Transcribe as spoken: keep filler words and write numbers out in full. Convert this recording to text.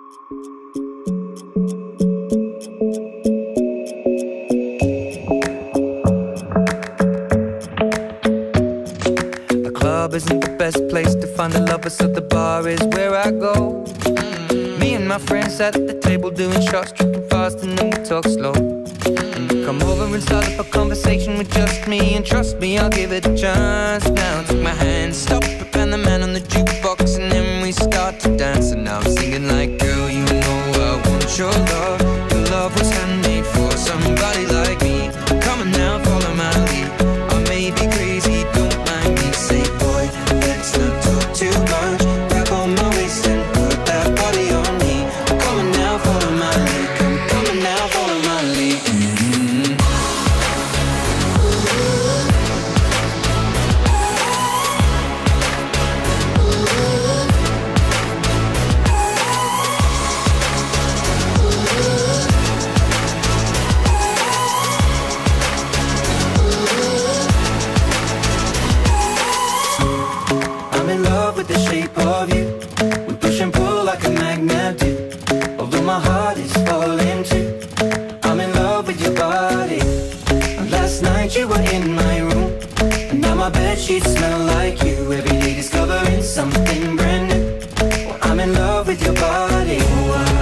The club isn't the best place to find a lover, so the bar is where I go. Me and my friends sat at the table doing shots, tripping fast, and then we talk slow. And you come over and start up a conversation with just me, and trust me, I'll give it a chance. Now take my hand, stop it, and the man on the jukebox, and then we start to dance. And now I'm singing like, girl, you know I want your love. Your love was handmade for somebody like me. Come on now, follow my lead. I may be crazy, don't mind me. Say, boy, let's not talk too much. Grab on my waist and put that body on me. Come on now, follow my lead. Come, come on now, follow my lead. Mm-hmm. I'm in love with the shape of you. We push and pull like a magnet do. Although my heart is falling too. I'm in love with your body. Last night you were in my room, and now my bedsheets smell like you. Every day discovering something brand new. I'm in love with your body. Oh, I